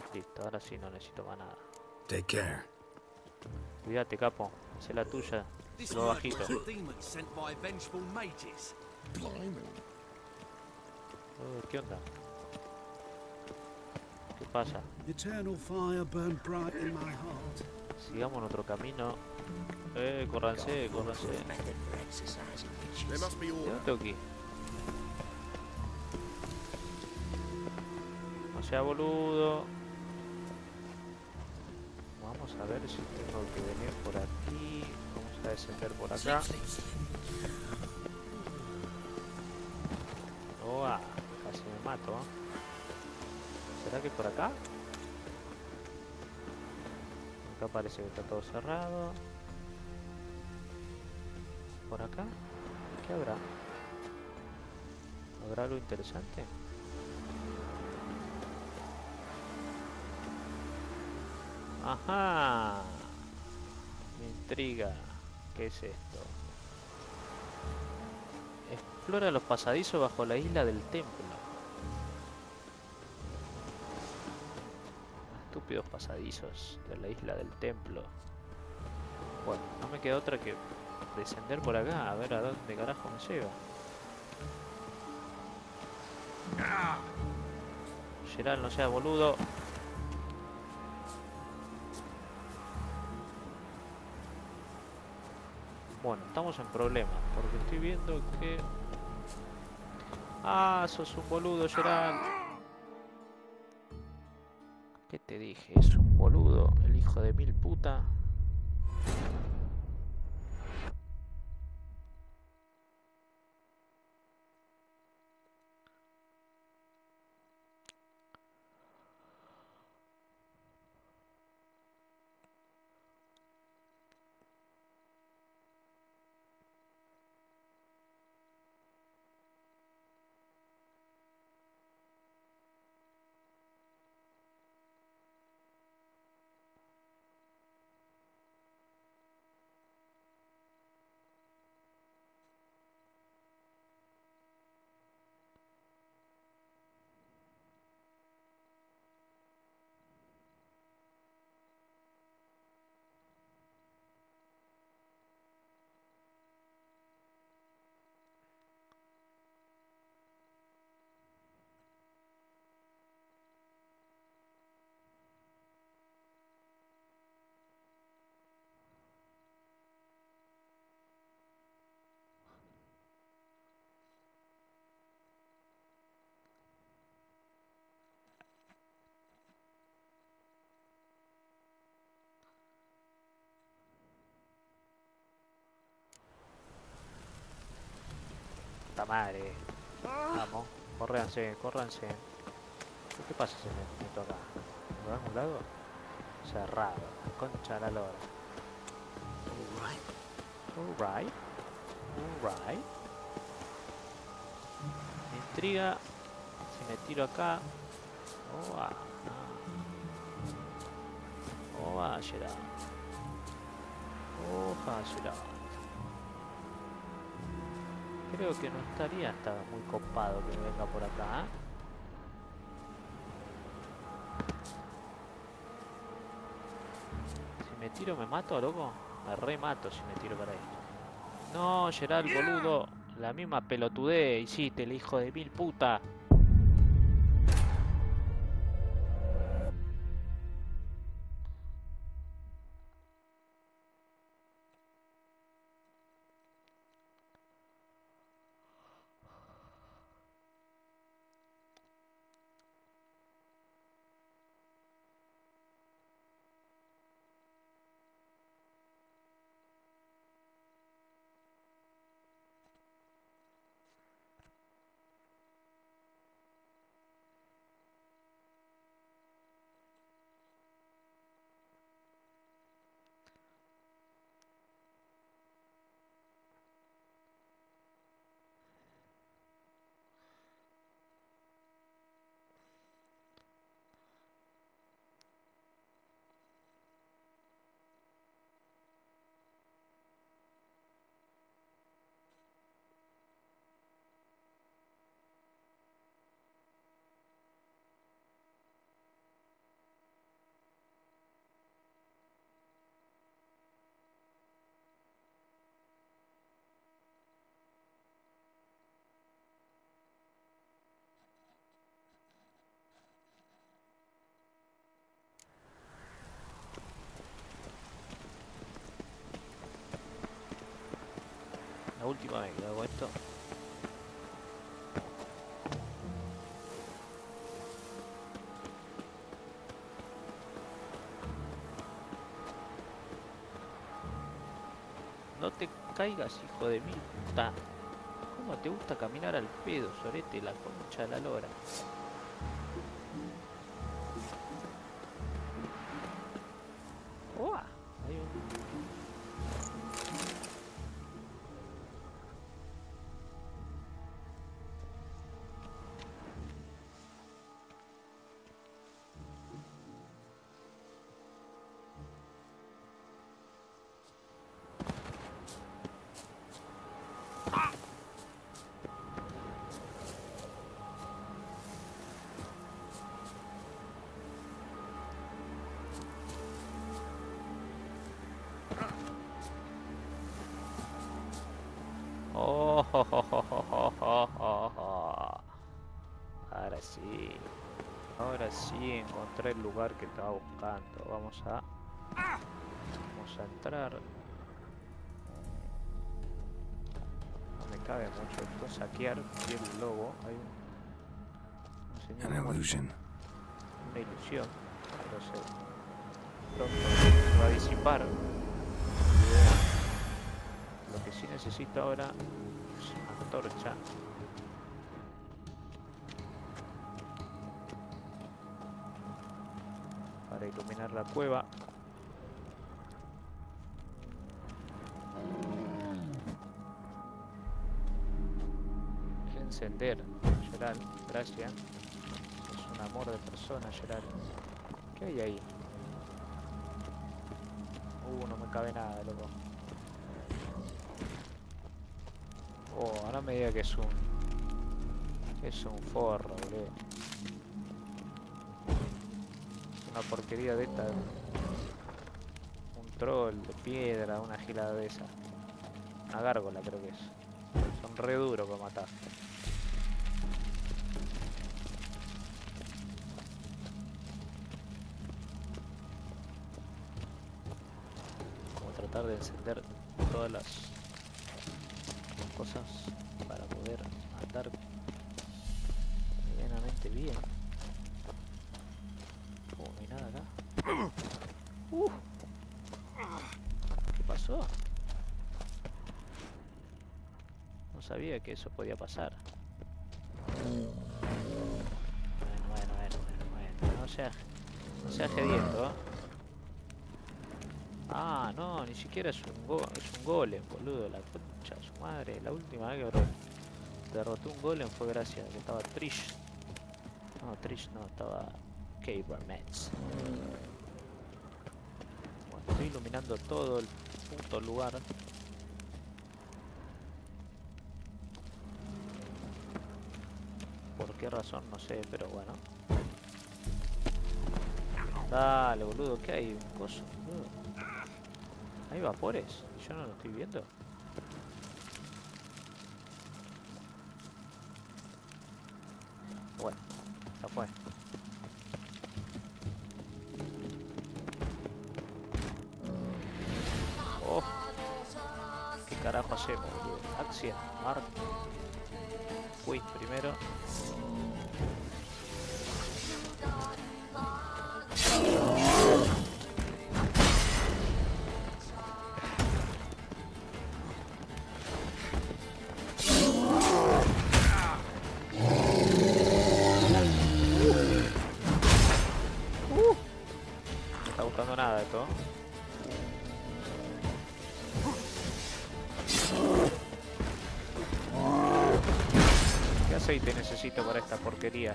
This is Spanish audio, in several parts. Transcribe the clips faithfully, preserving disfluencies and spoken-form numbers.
Listo, ahora sí no necesito más nada. Take care. Cuídate, capo. Sé la tuya. This Lo might be bajito. a demon sent by vengeful mages. Blimey. Uh, ¿Qué onda? ¿Qué pasa? Eternal fire burned bright in my heart. Sigamos en otro camino. Eh, córranse, córranse. There must be ¿De order. dónde tengo que ir? No sea boludo. Vamos a ver si tengo que venir por aquí. Vamos a descender por acá. Oh, ah, casi me mato. ¿eh? ¿Será que por acá? Acá parece que está todo cerrado. ¿Por acá? ¿Qué habrá? ¿Habrá algo interesante? Ajá. Me intriga. ¿Qué es esto? Explora los pasadizos bajo la isla del templo. Estúpidos pasadizos de la isla del templo. Bueno, no me queda otra que descender por acá, a ver a dónde carajo me lleva. Gerald, no seas boludo. Bueno, estamos en problemas, porque estoy viendo que... Ah, sos un boludo, Gerald. ¿Qué te dije? Es un boludo, el hijo de mil puta. Puta madre. Vamos, córranse, córranse. ¿Qué pasa si me meto acá? ¿Me dan un lado? Cerrado, la concha de la lora. Alright. Alright, alright. Me intriga si me tiro acá. Oh, ah, oh, ah, Gerard. Oh, ah, Gerard. Creo que no estaría hasta muy copado que me venga por acá, ¿eh? Si me tiro me mato, loco. Me remato si me tiro para ahí. No, Gerard, boludo. La misma pelotudez hiciste, el hijo de mil puta. última vez que hago esto. No te caigas, hijo de mil puta. ¿Cómo te gusta caminar al pedo, sorete, la concha de la lora? ¡Uah! Hay un... Oh, oh, oh, oh, oh, oh, oh, oh. Ahora sí. Ahora sí encontré el lugar que estaba buscando. Vamos a... Vamos a entrar. No me cabe mucho esto. Saquear. Y el lobo. Hay un... un señor An muerto. illusion. Una ilusión. Pero se... Pronto se va a disipar. Lo que sí necesito ahora es una antorcha. Para iluminar la cueva. Encender, Gerald, gracias. Es un amor de persona, Gerald. ¿Qué hay ahí? Uh, no me cabe nada, loco. Oh, ahora me diga que es un... que es un forro, boludo. Una porquería de esta. Un troll de piedra, una gilada de esa. Una gárgola creo que es. Son re duros para matar. Como tratar de encender todas las cosas para poder andar medianamente bien. Oh, no hay nada acá. Uh. ¿Qué pasó? No sabía que eso podía pasar. Bueno, bueno, bueno, bueno, bueno. No seas, no seas gediendo, ¿eh? Ah, no, ni siquiera es un, go es un golem, boludo. La concha de su madre. La última vez que derrotó un golem fue gracias a que estaba Trish. No, Trish no, estaba Cabermets. Bueno, estoy iluminando todo el puto lugar. ¿Por qué razón? No sé, pero bueno. Dale, boludo, ¿qué hay? Un coso, boludo. ¿Hay vapores? Yo no lo estoy viendo. Bueno, ya fue. Oh, ¿qué carajo hacemos, boludo? Acción, Mark. Quit primero. Nada de todo. ¿Qué aceite necesito para esta porquería?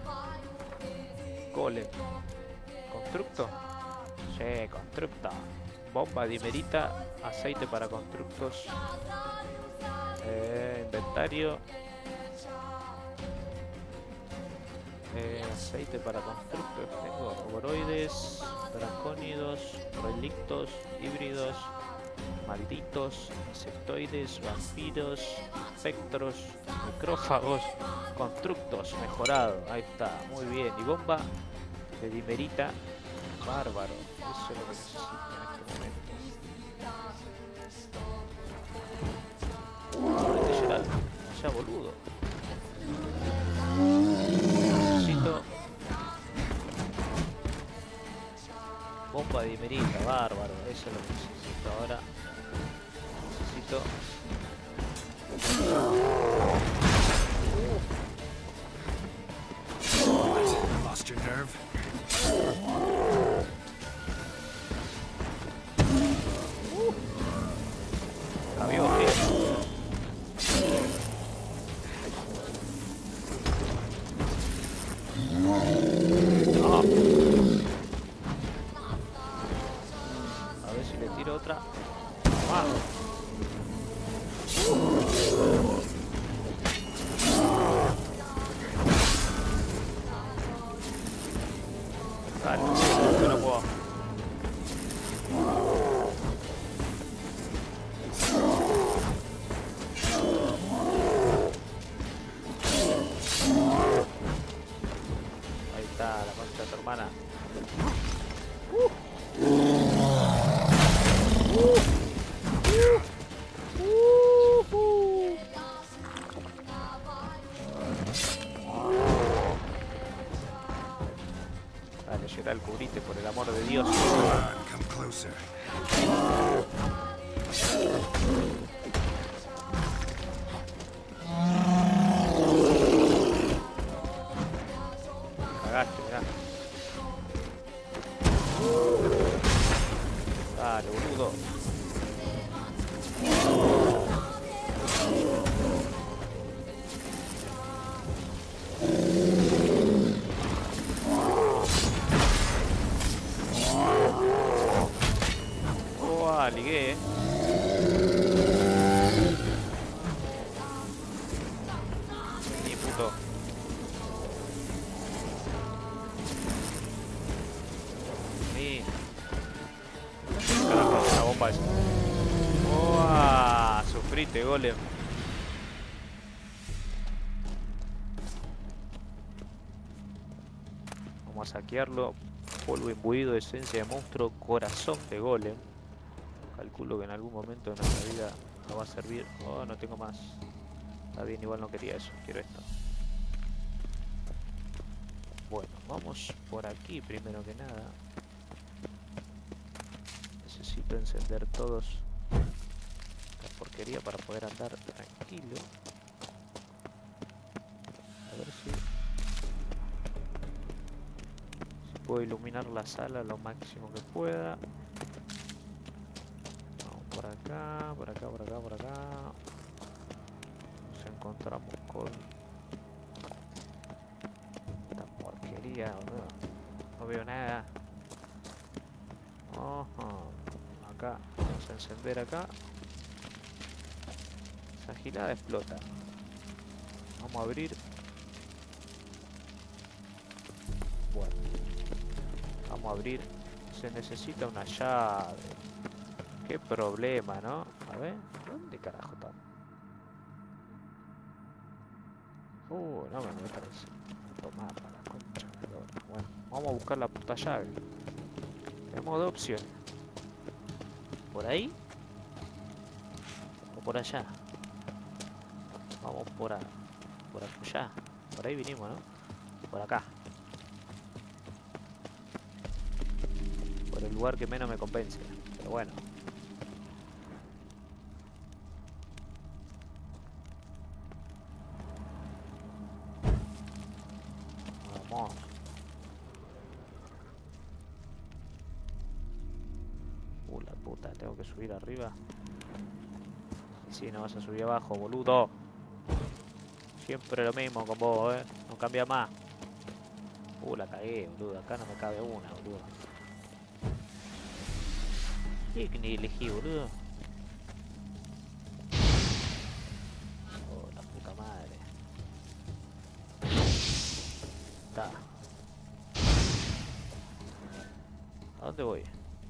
Golem. ¿Constructo? Sí, constructa. Bomba dimerita. Aceite para constructos. Eh, inventario. Eh, aceite para constructos. Tengo roboroides, dracónidos, relictos, híbridos, malditos, insectoides, vampiros, espectros, micrófagos, constructos, mejorado. Ahí está, muy bien. Y bomba de dimerita, bárbaro. Eso es lo que necesito en este momento. Este Gerald, no sea boludo. Necesito bomba de dimerita, bárbaro. Eso es lo que necesito ahora. Necesito. Lost your nerve. Aviones. No. A ver si le tiro otra. Ah. Dale, yo no puedo. Ahí está la concha de tu hermana. Dale, Gerald, cubrite por el amor de Dios. Come closer. Cagaste, mirá. Dale, boludo. Oh, ligué, eh. Ni puto. Ni. Carajo, una bomba esa. Oh, sufrite, golem. Vamos a saquearlo. Polvo imbuido, esencia de monstruo, corazón de golem. Calculo que en algún momento de nuestra vida nos va a servir. Oh, no tengo más. Está bien, igual no quería eso. Quiero esto. Bueno, vamos por aquí primero que nada. Necesito encender todos la porquería para poder andar tranquilo. A ver si... si puedo iluminar la sala lo máximo que pueda. Por acá, por acá, por acá, por acá. Nos encontramos con esta porquería, boludo. No veo nada. Ojo. Acá, vamos a encender acá. Esa gilada explota. Vamos a abrir. Bueno. Vamos a abrir. Se necesita una llave. Qué problema, ¿no? A ver, ¿dónde carajo está? Uh, no me me parece. Tomar para la concha. Bueno, vamos a buscar la puta llave. Tenemos dos opciones. ¿Por ahí? ¿O por allá? Vamos por, a, por allá. Por ahí vinimos, ¿no? Por acá. Por el lugar que menos me convence. Pero bueno. Vamos. Uh, la puta, tengo que subir arriba. Y si no vas a subir abajo, boludo. Siempre lo mismo con vos, eh. No cambia más. Uh, la cagué, boludo. Acá no me cabe una, boludo. ¿Qué que ni elegí, boludo? Oh, la puta madre. Está. ¿A dónde voy?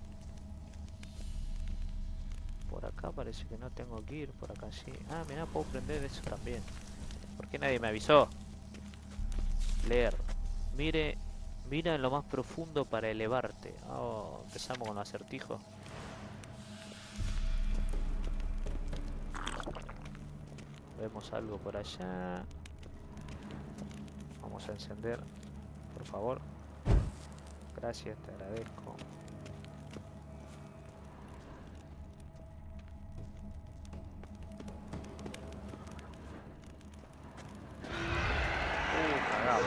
Por acá parece que no tengo que ir. Por acá sí. Ah, mirá, puedo prender eso también. ¿Por qué nadie me avisó? Leer. Mire, mira en lo más profundo para elevarte. Oh, empezamos con los acertijos. Vemos algo por allá. Vamos a encender, por favor. Gracias, te agradezco. Uh, cagado.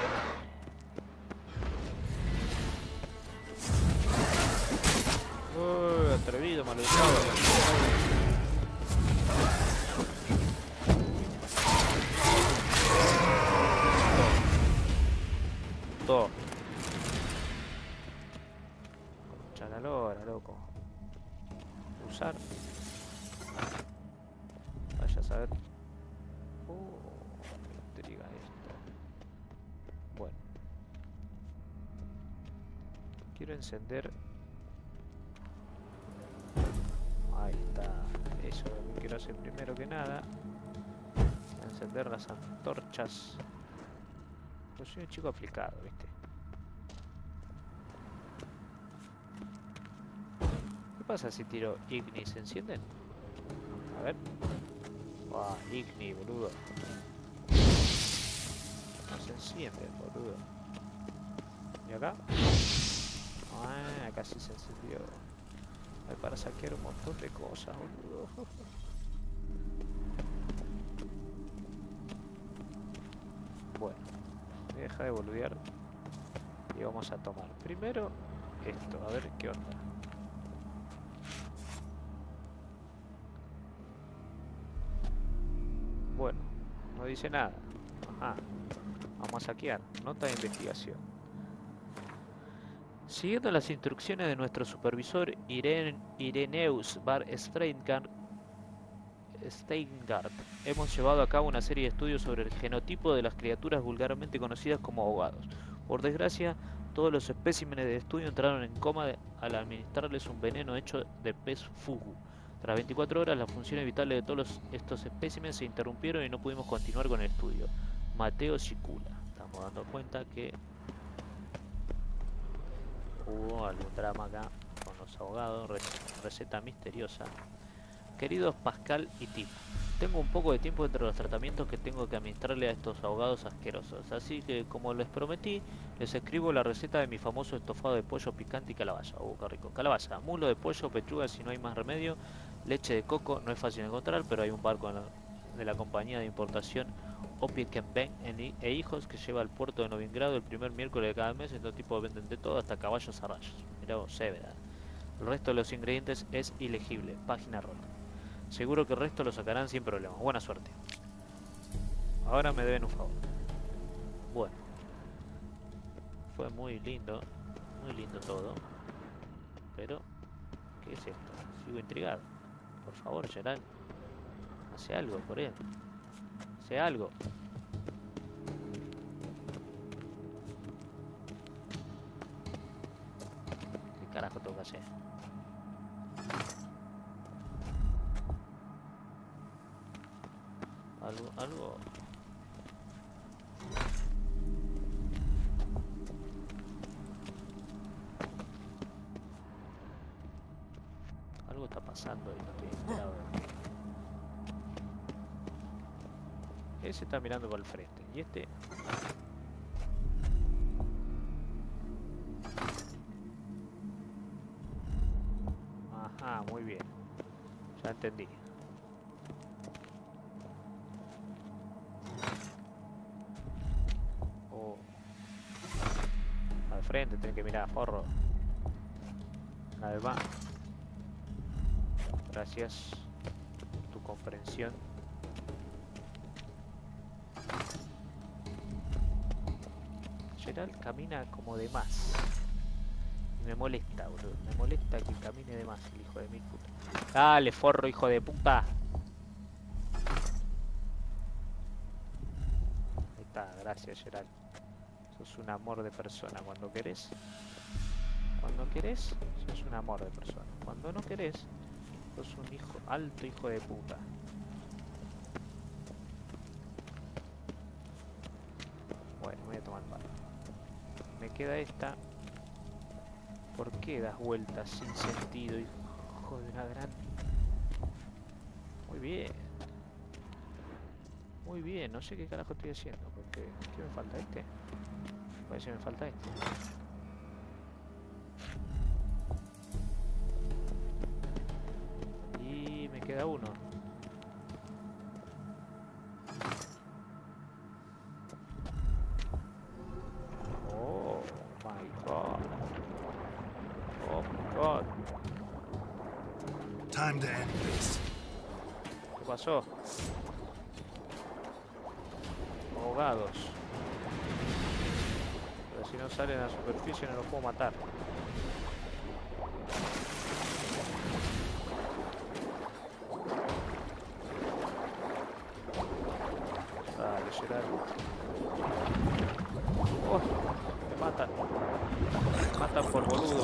Uh, atrevido, maleducado. Todo. Mucha calor, loco. Usar. Vaya a saber. Uh, me intriga esto. Bueno. Quiero encender. Ahí está. Eso es lo que quiero hacer primero que nada. Encender las antorchas. Yo soy un chico aplicado, ¿viste? ¿Qué pasa si tiro Igni? ¿Se encienden? A ver. Ah, Igni, boludo. No se enciende, boludo. ¿Y acá? Ah, acá sí se encendió. Hay para saquear un montón de cosas, boludo. Bueno. Deja de boludear y vamos a tomar primero esto, a ver qué onda. Bueno, no dice nada. Ajá. Vamos a saquear. Nota de investigación. Siguiendo las instrucciones de nuestro supervisor Iren Ireneus Bar Steingart, Steingart, hemos llevado a cabo una serie de estudios sobre el genotipo de las criaturas vulgarmente conocidas como ahogados. Por desgracia, todos los especímenes de estudio entraron en coma al administrarles un veneno hecho de pez fugu. Tras veinticuatro horas, las funciones vitales de todos los, estos especímenes se interrumpieron y no pudimos continuar con el estudio. Mateo Sicula. Estamos dando cuenta que hubo algún drama acá con los ahogados. Receta misteriosa. Queridos Pascal y Tim, tengo un poco de tiempo entre los tratamientos que tengo que administrarle a estos ahogados asquerosos, así que como les prometí, les escribo la receta de mi famoso estofado de pollo picante y calabaza. Uh, qué rico. Calabaza, mulo de pollo, pechuga si no hay más remedio, leche de coco, no es fácil de encontrar, pero hay un barco la, de la compañía de importación Opiekenben e Hijos que lleva al puerto de Novigrado el primer miércoles de cada mes. Estos tipos venden de todo, hasta caballos a rayos. Mirá vos, Severa. El resto de los ingredientes es ilegible, página rota. Seguro que el resto lo sacarán sin problemas. Buena suerte. Ahora me deben un favor. Bueno. Fue muy lindo. Muy lindo todo. Pero, ¿qué es esto? Sigo intrigado. Por favor, Gerald. Hace algo por él. Hace algo. ¿Qué carajo tengo que hacer? Algo, algo. Algo está pasando y no estoy enterado de qué. Ese está mirando para el frente. Y este. Ajá, muy bien. Ya entendí. Frente, tenés que mirar, forro. Una vez más. Gracias por tu comprensión. Gerald camina como de más. Y me molesta, boludo. Me molesta que camine de más el hijo de mil puta. Dale, forro, hijo de puta. Ahí está, gracias, Gerald. Sos un amor de persona cuando querés. Cuando querés, sos un amor de persona. Cuando no querés, sos un hijo, alto hijo de puta. Bueno, voy a tomar palo. Me queda esta. ¿Por qué das vueltas sin sentido, hijo de una gran? Muy bien. Muy bien, no sé qué carajo estoy haciendo. Porque, ¿qué me falta? ¿Este? Parece que me falta este. Y me queda uno. Oh my god. Oh my god. Time to end this. ¿Qué pasó? Ahogados. Pero si no salen a la superficie no los puedo matar. Dale, Gerard. Oh, me matan. Me matan por boludo.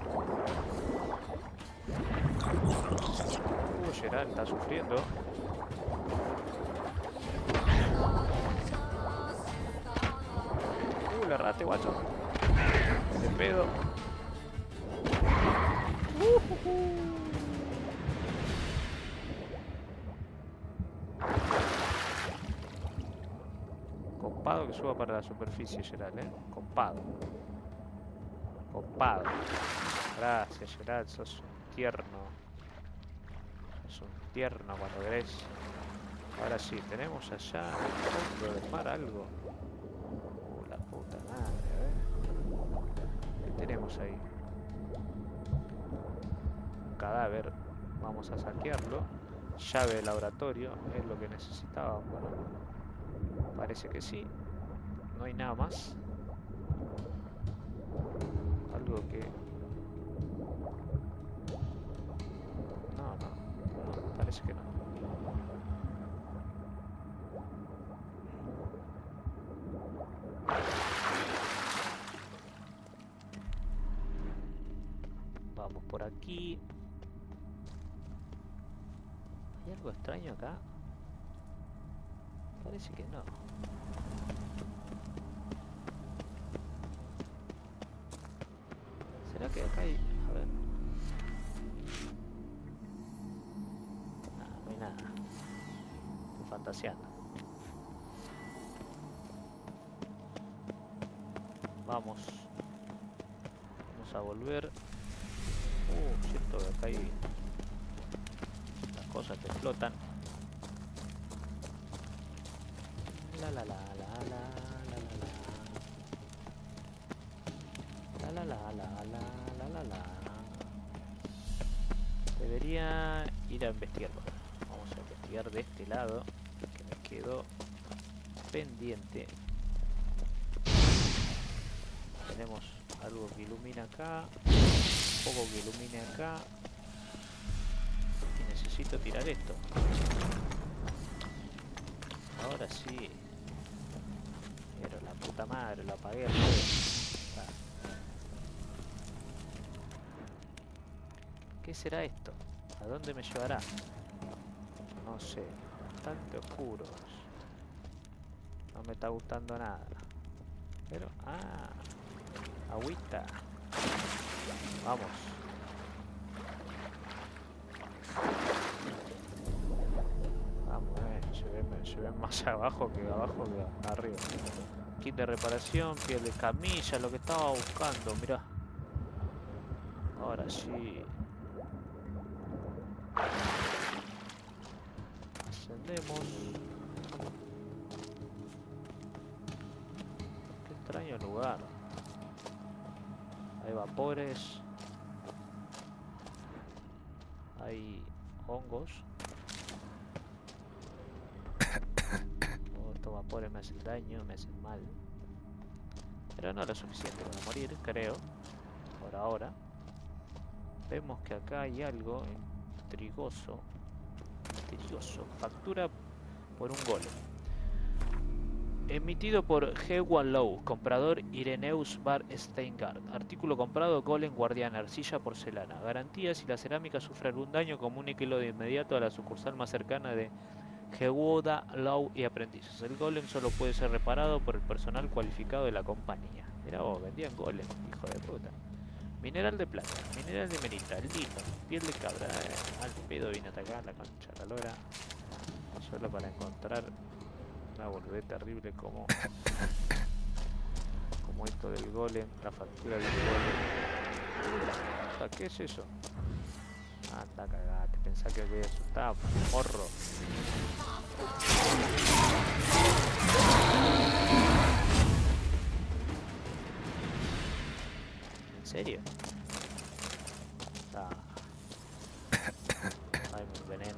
Uh, Gerard está sufriendo. Uh, le erraste, guacho. De pedo. Uh, uh, uh. Copado que suba para la superficie, Gerard, ¿eh? Copado. Copado. Gracias, Gerard. Sos un tierno. Sos un tierno cuando querés. Ahora sí, tenemos allá al fondo del mar algo. Uh, la puta madre, a ver. ¿Qué tenemos ahí? Un cadáver. Vamos a saquearlo. Llave de laboratorio. Es lo que necesitábamos. Bueno. Parece que sí. No hay nada más. Algo que... No, no. No, parece que no. Vamos por aquí. ¿Hay algo extraño acá? Parece que no. ¿Será que acá hay...? A ver. No, no hay nada. Estoy fantaseando. Vamos. Vamos a volver. Uh, cierto que acá hay... las cosas que explotan. La la la la la la la la la la la la la la. Debería ir a investigarlo. Vamos a investigar de este lado que me quedó pendiente. Tenemos algo que ilumina acá, un poco que ilumine acá y necesito tirar esto. Ahora sí. Pero la puta madre, lo apagué al fuego. Ah. ¿Qué será esto? ¿A dónde me llevará? No sé. Bastante oscuros. No me está gustando nada. Pero... ¡ah! Agüita. Vamos. Vamos, eh. Llevéme, llevéme más abajo que abajo que arriba. Kit de reparación, piel de camilla, lo que estaba buscando, mirá. Ahora sí. Ascendemos. Qué extraño lugar. Hay vapores. Hay hongos. Oh, estos vapores me hacen daño, me hacen mal. Pero no lo suficiente para morir, creo. Por ahora. Vemos que acá hay algo intrigoso. Misterioso. Factura por un golem. Emitido por G uno Low, comprador Ireneus Bar Steingard. Artículo comprado, golem guardián, arcilla, porcelana. Garantía: si la cerámica sufre algún daño, comuníquelo de inmediato a la sucursal más cercana de G uno Low y aprendices. El golem solo puede ser reparado por el personal cualificado de la compañía. Mirá vos, vendían golem, hijo de puta. Mineral de plata, mineral de merita, lino, piel de cabra. Eh, al pedo vine a atacar la concha, la lora. Solo para encontrar una boludez terrible como... como esto del golem, la factura del golem. O sea, ¿qué es eso? Anda, cagate, pensá que voy a asustar, morro. ¿En serio? Ah. Ay, mi veneno.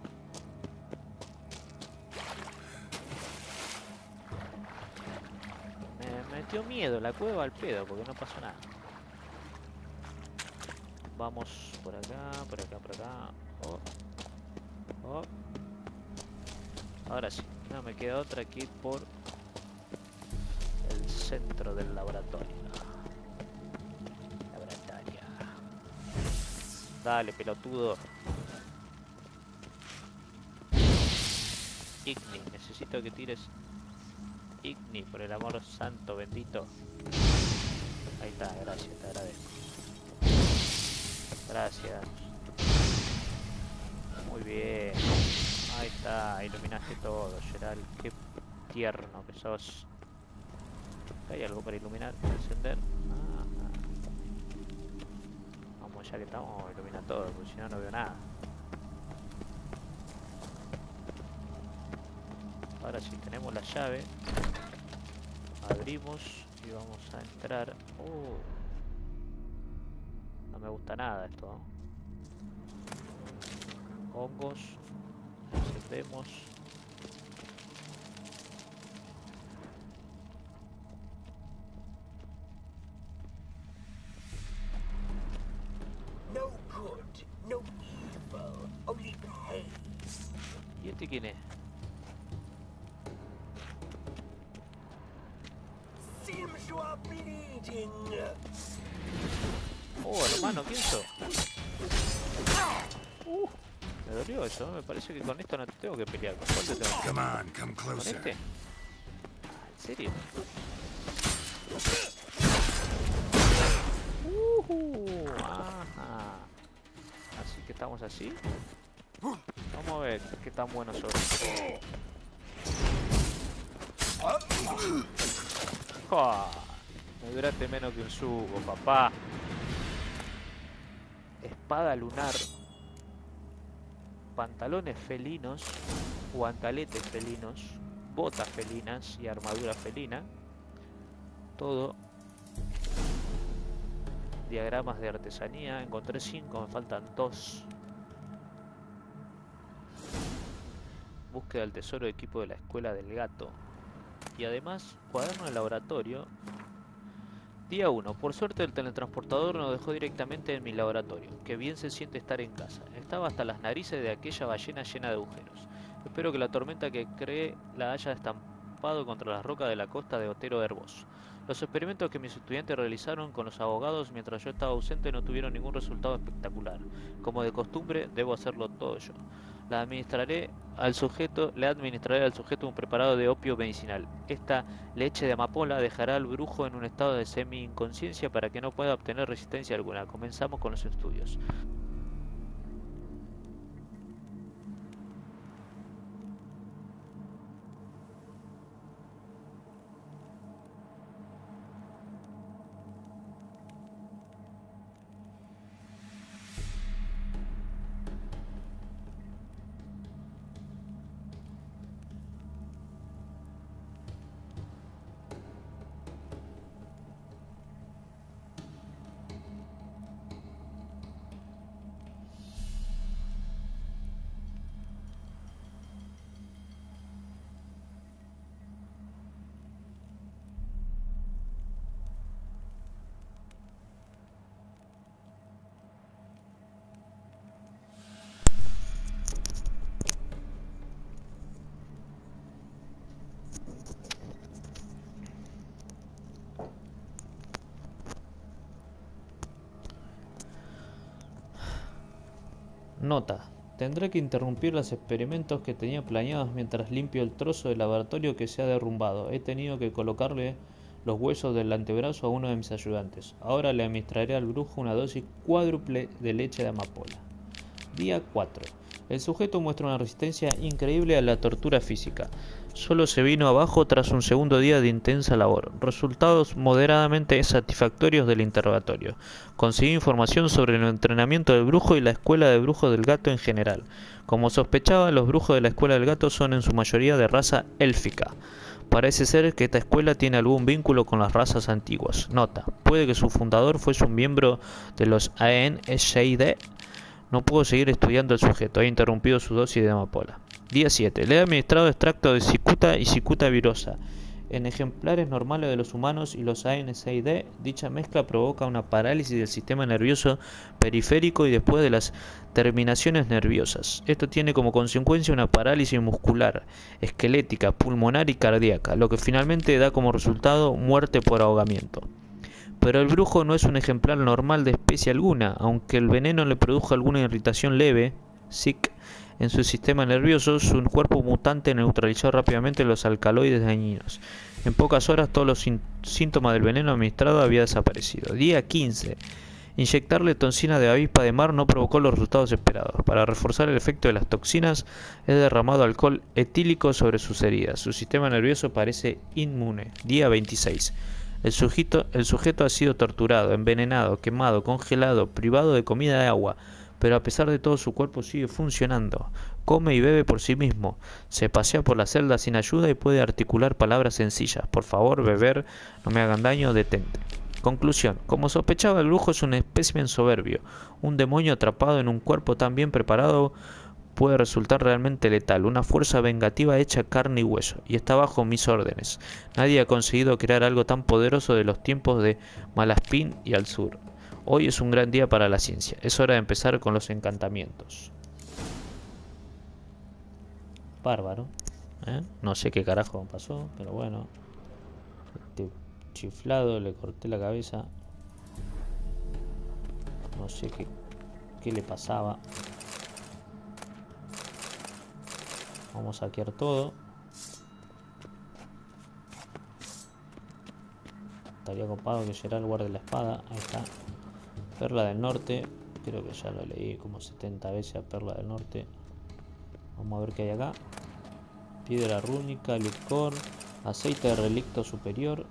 Me metió miedo la cueva al pedo porque no pasó nada. Vamos por acá, por acá, por acá. Oh. Oh. Ahora sí, no me queda otra que ir por el centro del laboratorio. Laboratorio. Dale, pelotudo. Igni, necesito que tires Igni, por el amor santo bendito. Ahí está, gracias, te agradezco. Gracias. Muy bien. Ahí está, iluminaste todo, Gerald. Qué tierno que sos. ¿Hay algo para iluminar, para encender? Ah, vamos, ya que estamos, a iluminar todo, porque si no, no veo nada. Ahora sí, tenemos la llave. Abrimos y vamos a entrar. Oh. No me gusta nada esto, ¿no? Hongos. Encendemos. No good, no evil, only pain. ¿Y este quién es? Seems you are bleeding. Oh, hermano, ¿quién sos? Uh, me dolió eso, ¿eh? Me parece que con esto no te tengo que pelear. ¿Con cuál te tengo que Come pelear? on, come ¿Con closer. este? Ah, ¿en serio? Uh, ajá. Así que estamos así. Vamos a ver qué tan buenos son. Oh, me duraste menos que un sugo, papá. Espada lunar. Pantalones felinos. Guantaletes felinos. Botas felinas y armadura felina. Todo. Diagramas de artesanía. Encontré cinco, me faltan dos. Búsqueda del tesoro de equipo de la escuela del gato. Y además, cuaderno de laboratorio. Día uno. Por suerte el teletransportador nos dejó directamente en mi laboratorio. Que bien se siente estar en casa. Estaba hasta las narices de aquella ballena llena de agujeros. Espero que la tormenta que creé la haya estampado contra las rocas de la costa de Otero Herboso. Los experimentos que mis estudiantes realizaron con los abogados mientras yo estaba ausente no tuvieron ningún resultado espectacular. Como de costumbre, debo hacerlo todo yo. Le administraré al sujeto, le administraré al sujeto un preparado de opio medicinal. Esta leche de amapola dejará al brujo en un estado de semi-inconsciencia para que no pueda obtener resistencia alguna. Comenzamos con los estudios. Nota. Tendré que interrumpir los experimentos que tenía planeados mientras limpio el trozo de laboratorio que se ha derrumbado. He tenido que colocarle los huesos del antebrazo a uno de mis ayudantes. Ahora le administraré al brujo una dosis cuádruple de leche de amapola. Día cuatro. El sujeto muestra una resistencia increíble a la tortura física. Solo se vino abajo tras un segundo día de intensa labor. Resultados moderadamente satisfactorios del interrogatorio. Conseguí información sobre el entrenamiento del brujo y la escuela de brujos del gato en general. Como sospechaba, los brujos de la escuela del gato son en su mayoría de raza élfica. Parece ser que esta escuela tiene algún vínculo con las razas antiguas. Nota: puede que su fundador fuese un miembro de los Aen Sheide. No pudo seguir estudiando el sujeto, ha interrumpido su dosis de amapola. Día siete. Le he administrado extracto de cicuta y cicuta virosa. En ejemplares normales de los humanos y los A N S I D, dicha mezcla provoca una parálisis del sistema nervioso periférico y después de las terminaciones nerviosas. Esto tiene como consecuencia una parálisis muscular, esquelética, pulmonar y cardíaca, lo que finalmente da como resultado muerte por ahogamiento. Pero el brujo no es un ejemplar normal de especie alguna, aunque el veneno le produjo alguna irritación leve, sick, en su sistema nervioso, su cuerpo mutante neutralizó rápidamente los alcaloides dañinos. En pocas horas todos los síntomas del veneno administrado habían desaparecido. Día quince. Inyectarle toxina de avispa de mar no provocó los resultados esperados. Para reforzar el efecto de las toxinas, he derramado alcohol etílico sobre sus heridas. Su sistema nervioso parece inmune. Día veintiséis. El sujeto, el sujeto ha sido torturado, envenenado, quemado, congelado, privado de comida y agua, pero a pesar de todo su cuerpo sigue funcionando. Come y bebe por sí mismo, se pasea por la celda sin ayuda y puede articular palabras sencillas. Por favor, beber, no me hagan daño, detente. Conclusión: como sospechaba, el brujo es un espécimen soberbio. Un demonio atrapado en un cuerpo tan bien preparado puede resultar realmente letal, una fuerza vengativa hecha carne y hueso, y está bajo mis órdenes. Nadie ha conseguido crear algo tan poderoso de los tiempos de Malaspín y al sur. Hoy es un gran día para la ciencia, es hora de empezar con los encantamientos. Bárbaro, ¿eh? No sé qué carajo pasó, pero bueno. Este chiflado, le corté la cabeza. No sé qué, qué le pasaba. Vamos a saquear todo. Estaría copado que Gerald guarde la espada. Ahí está. Perla del Norte. Creo que ya lo leí como setenta veces a Perla del Norte. Vamos a ver qué hay acá. Piedra rúnica, licor, aceite de relicto superior.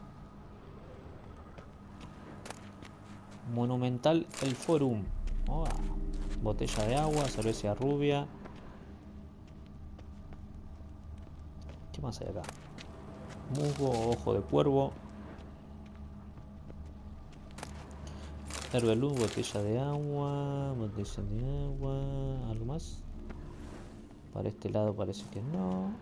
Monumental el Forum. Oh, botella de agua, cerveza rubia. ¿Qué más hay acá? Musgo, ojo de cuervo. Herbelú, botella de agua. Botella de agua. ¿Algo más? Para este lado parece que no.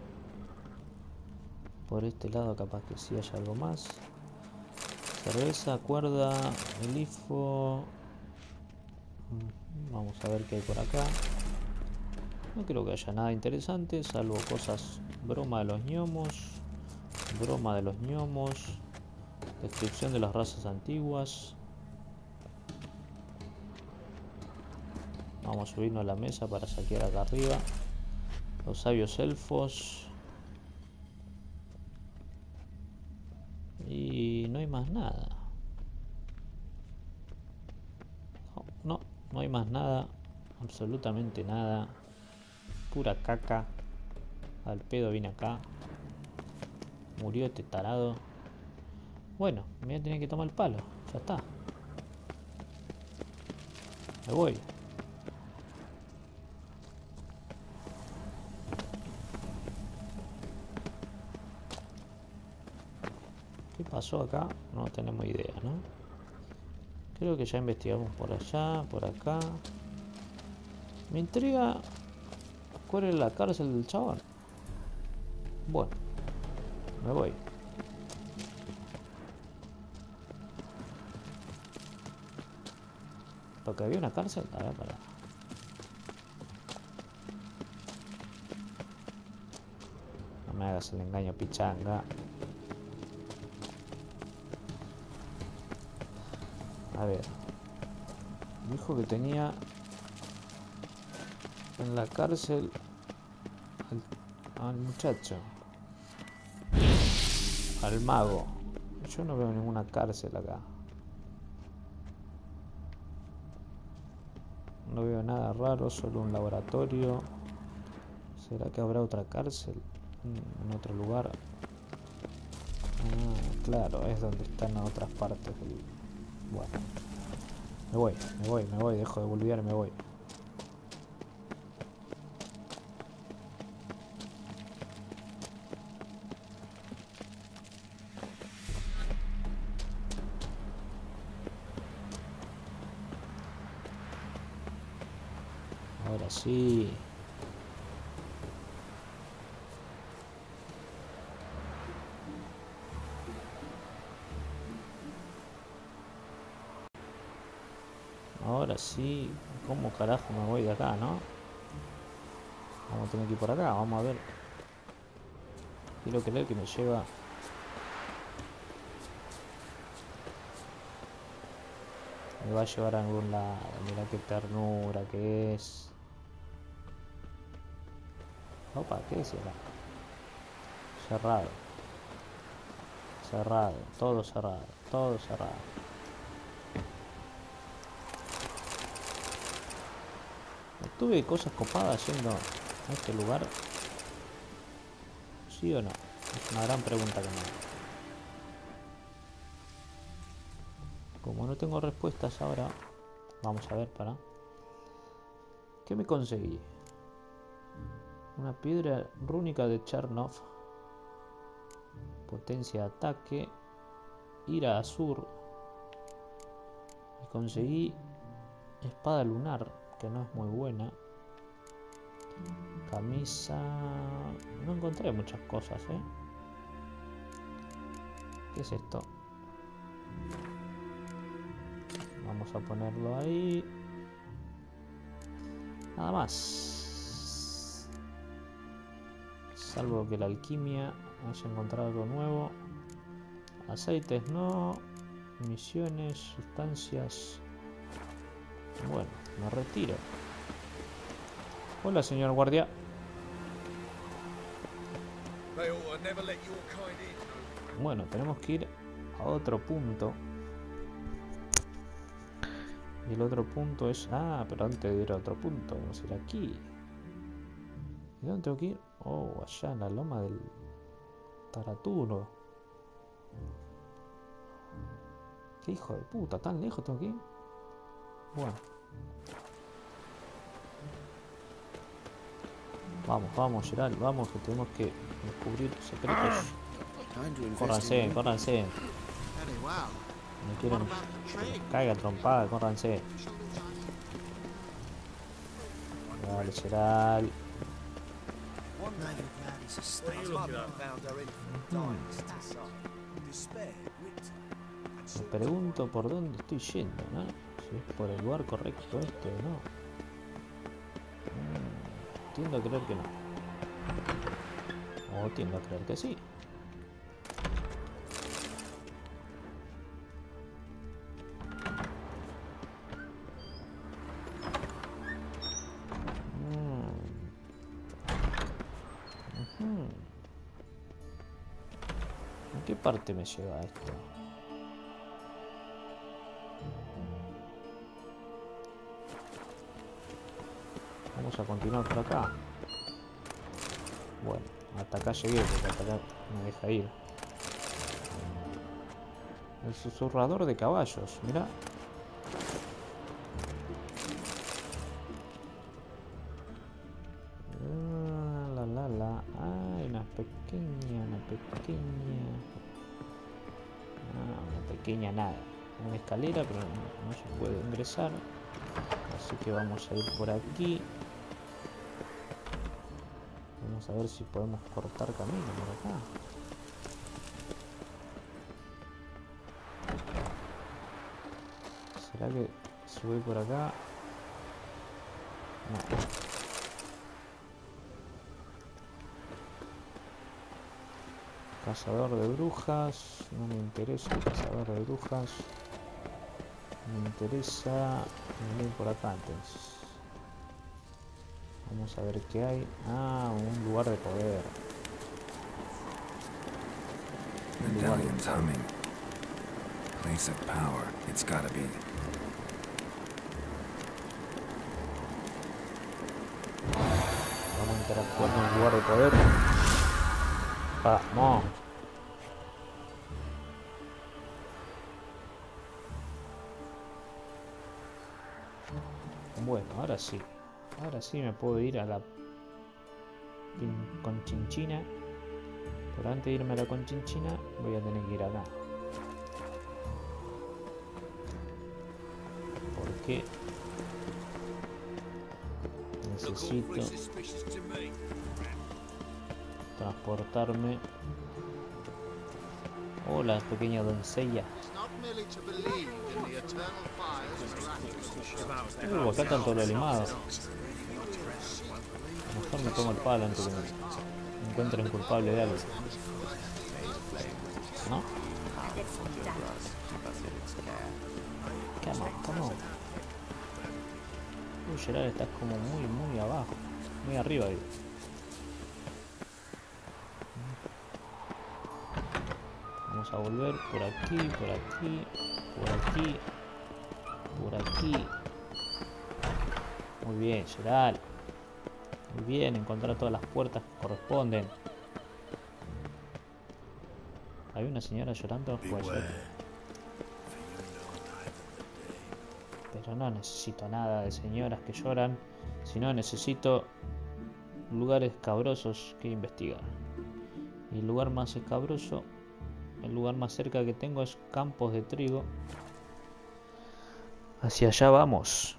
Por este lado capaz que sí haya algo más. Cerveza, cuerda, glifo. Vamos a ver qué hay por acá. No creo que haya nada interesante, salvo cosas. Broma de los gnomos. Broma de los gnomos. Descripción de las razas antiguas. Vamos a subirnos a la mesa para saquear acá arriba. Los sabios elfos. Y no hay más nada. No, no hay más nada. Absolutamente nada. Pura caca. Al pedo vine acá. Murió este tarado. Bueno, me voy a tener que tomar el palo. Ya está. Me voy. ¿Qué pasó acá? No tenemos idea, ¿no? Creo que ya investigamos por allá, por acá. Me intriga cuál es la cárcel del chabón. Bueno, me voy. Porque había una cárcel. A ver, para. No me hagas el engaño, pichanga. A ver. Dijo que tenía en la cárcel al, al muchacho. Al mago. Yo no veo ninguna cárcel acá. No veo nada raro, solo un laboratorio. ¿Será que habrá otra cárcel? ¿En otro lugar? Ah, claro, es donde están las otras partes del... Bueno. Me voy, me voy, me voy, dejo de boludear, me voy. Ahora sí. Ahora sí. ¿Cómo carajo me voy de acá, no? Vamos a tener que ir por acá, vamos a ver. Quiero creer que me lleva... Me va a llevar a algún lado. Mira qué ternura que es. Opa, ¿qué es acá? Cerrado. Cerrado. Todo cerrado. Todo cerrado. ¿Tuve cosas copadas yendo a este lugar? ¿Sí o no? Es una gran pregunta que me hago. Como no tengo respuestas ahora, vamos a ver, para. ¿Qué me conseguí? Una piedra rúnica de Chernov. Potencia de ataque. Ira Azur. Y conseguí espada lunar, que no es muy buena. Camisa... No encontré muchas cosas, ¿eh? ¿Qué es esto? Vamos a ponerlo ahí. Nada más. Salvo que la alquimia haya encontrado algo nuevo. Aceites no. Misiones, sustancias. Bueno, me retiro. Hola, señor guardia. Bueno, tenemos que ir a otro punto. Y el otro punto es... Ah, pero antes de ir a otro punto, vamos a ir aquí. ¿Y dónde tengo que ir? Oh, allá en la loma del Taraturo. ¿Qué hijo de puta? ¿Tan lejos tengo que ir? Bueno. Vamos, vamos, Gerald, vamos, que tenemos que descubrir secretos. Córranse, córranse. No quieren que les caiga trompada, córranse. Dale, Gerald. Me pregunto por dónde estoy yendo, ¿no? Si es por el lugar correcto este o no. Mm, tiendo a creer que no. O tiendo a creer que sí. ¿En qué parte me lleva esto? Vamos a continuar por acá. Bueno, hasta acá llegué porque hasta acá me deja ir. El susurrador de caballos, mirá. Ah, la la la. Hay una pequeña, una pequeña. Ah, una pequeña nada. Una escalera, pero no, no se puede ingresar. Así que vamos a ir por aquí. Vamos a ver si podemos cortar camino por acá. ¿Será que si voy por acá? No. Cazador de brujas. No me interesa el cazador de brujas. Me interesa venir por acá entonces. Vamos a ver qué hay. Ah, un lugar de poder. Medallion's humming. Place of power. It's gotta be. interactuando en lugar de poder. Vamos. Bueno, ahora sí. Ahora sí me puedo ir a la Conchinchina. Pero antes de irme a la Conchinchina voy a tener que ir acá. Porque necesito transportarme. Hola, pequeña doncella. Uh, acá están todos los limados. Mejor me tomo el palo antes que me encuentren culpable de algo. ¿No? Come on, come on. Uy, Gerard, estás como muy, muy abajo. Muy arriba, digo. Vamos a volver por aquí, por aquí, por aquí, por aquí. Muy bien, Gerard. Muy bien, encontrar todas las puertas que corresponden. ¿Hay una señora llorando? Puede ser. Pero no necesito nada de señoras que lloran, sino necesito lugares escabrosos que investigar. Y el lugar más escabroso, el lugar más cerca que tengo es Campos de Trigo. Hacia allá vamos.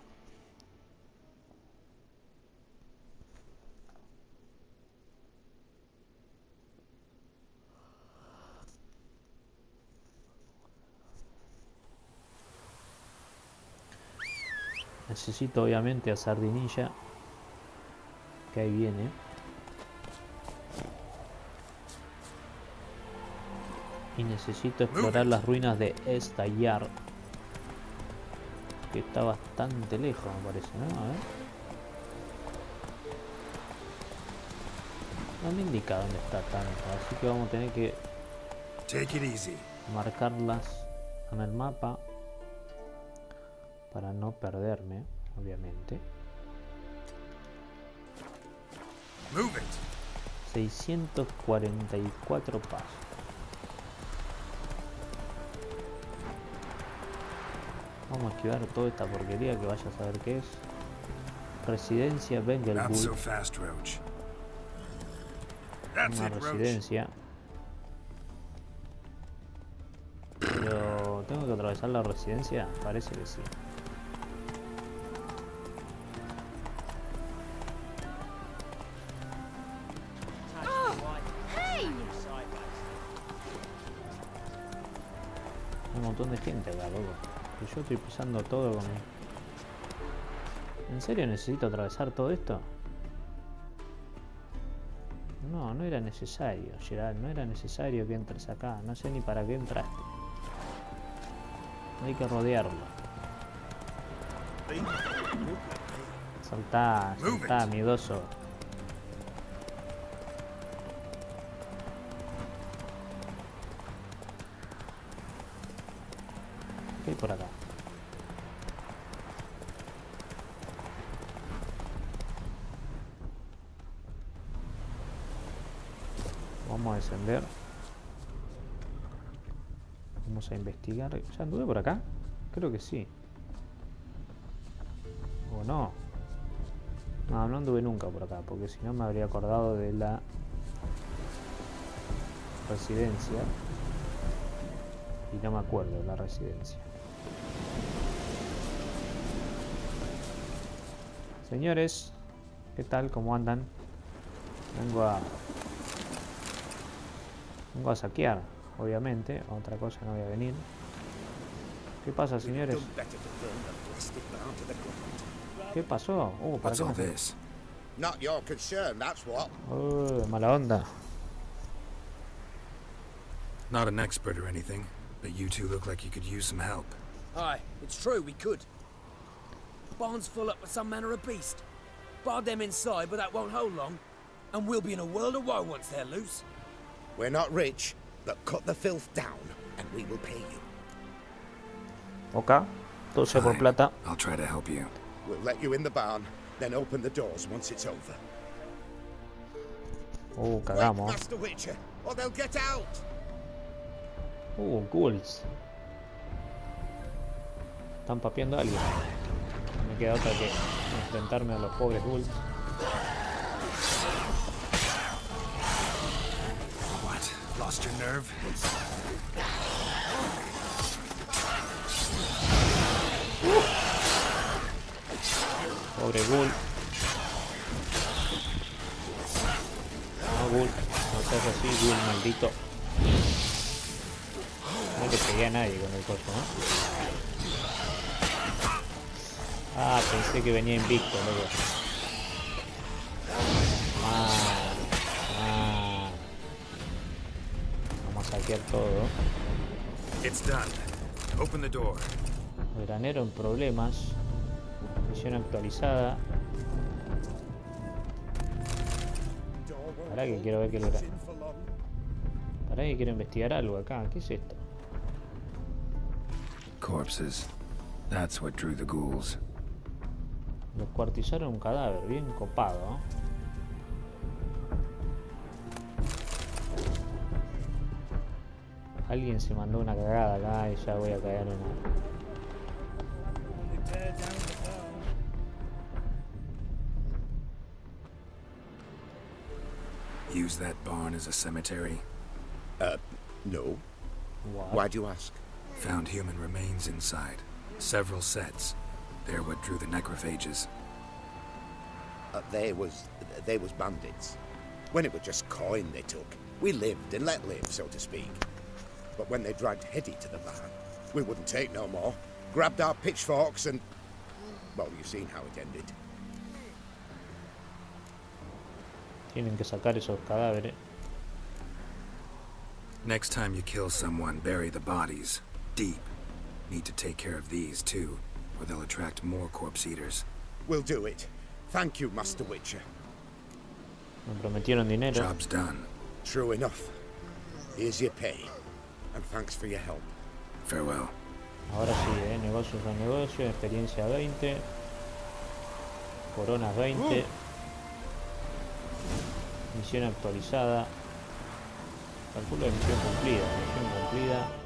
Necesito obviamente a Sardinilla, que ahí viene. Y necesito explorar las ruinas de Estallar, que está bastante lejos, me parece, ¿no? A ver. No me indica dónde está tanto, así que vamos a tener que Take it easy. marcarlas en el mapa para no perderme, obviamente. Move it. seiscientos cuarenta y cuatro pasos. Vamos a esquivar toda esta porquería que vaya a saber qué es. Residencia Not Bengelbull. so fast, Roach. That's Una it, Roach. residencia. Pero tengo que atravesar la residencia, parece que sí. Hay un montón de gente acá, loco. Y yo estoy pisando todo con... ¿En serio necesito atravesar todo esto? No, no era necesario, Gerard. No era necesario que entres acá. No sé ni para qué entraste. Hay que rodearlo. Saltá, saltá, miedoso. ¿Qué hay por acá? Vamos a descender. Vamos a investigar. ¿Ya anduve por acá? Creo que sí. ¿O no? No, no anduve nunca por acá, porque si no me habría acordado de la residencia. Y no me acuerdo de la residencia. Señores, ¿qué tal? ¿Cómo andan? Vengo a... Vengo a saquear, obviamente. Otra cosa no voy a venir. ¿Qué pasa, señores? ¿Qué pasó? Uh, ¿para What's qué all me- this? Not your concern, that's what. Uh, mala onda. Not an expert or anything, but you two look like you could use some help. Aye, it's true, we could. Barn's full up with some manner of beast. Bar them inside, but that won't hold long. And we'll be in a world of woe once they're loose. We're not rich, but cut the filth down, and we will pay you. Ok. Todo sea por Fine. plata. I'll try to help you. We'll let you in the barn, then open the doors once it's over. Uh, Quick, cagamos. Master Witcher, or they'll get out. Uh, ghouls. Están papeando a alguien. No me queda otra que enfrentarme a los pobres ghouls. What? Lost your nerve? Pobre ghoul. No, ghoul. No seas así, ghoul maldito. No le pegué a nadie con el coso, ¿no? Ah, pensé que venía invicto, loco. Ah, ah. Vamos a saquear todo. It's done. Open the door. Granero en problemas. Misión actualizada. Pará que quiero ver que lo... Pará que quiero investigar algo acá. ¿Qué es esto? Corpses. That's what drew the ghouls. Descuartizaron un cadáver, bien copado, ¿no? Alguien se mandó una cagada acá y ya voy a caer en una... Use that barn as a cemetery. Uh, no. What? Why'd you ask? Found human remains inside. Several sets. They're what drew the necrophages. Uh, they was... they was bandits. When it was just coin they took, we lived and let live, so to speak. But when they dragged Hetty to the barn, we wouldn't take no more. Grabbed our pitchforks and... well, you've seen how it ended. Tienen que sacar esos cadáveres. Next time you kill someone, bury the bodies. Deep. Need to take care of these, too, or they'll attract more corpse eaters. We'll do it. Thank you, Master Witcher. Me prometieron dinero. Job's done. True enough. Here's your pay. And thanks for your help. Farewell. Ahora sí, eh, negocios a negocio, experiencia veinte. Coronas veinte. Misión actualizada. Calculo de misión cumplida. Misión cumplida.